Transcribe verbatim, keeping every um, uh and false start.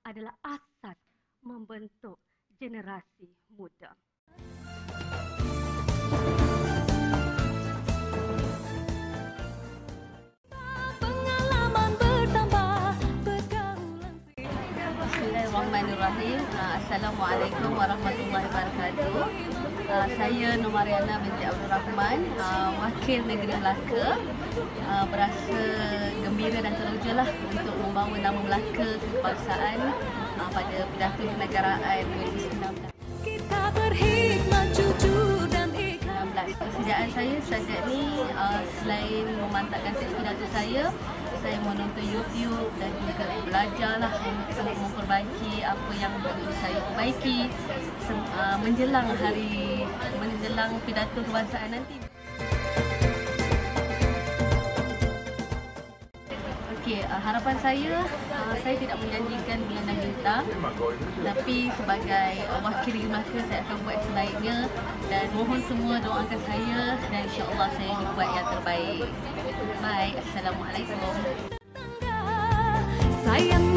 adalah asas membentuk generasi muda. Bismillahirrahmanirrahim. Assalamualaikum warahmatullahi wabarakatuh. Uh, saya Nomariana binti Abdul Rahman, uh, Wakil Negeri Melaka. Uh, berasa gembira dan teruja lah untuk membawa nama Melaka ke kebangsaan uh, pada pidato kenegaraan dua ribu sembilan belas. Kita berhikmat, jujur dan ikhlas. Persediaan saya setakat ni uh, selain memantapkan teks pidato saya, saya menonton YouTube dan juga belajarlah untuk memperbaiki apa yang perlu saya perbaiki uh, menjelang hari menjelang pidato kebangsaan nanti. Okey, uh, harapan saya uh, saya tidak menjanjikan bulan dan bintang, tapi sebagai uh, wakil Negeri Melaka saya akan buat sebaiknya dan mohon semua doakan saya dan insya-Allah saya buat yang terbaik. Baik, assalamualaikum. sayang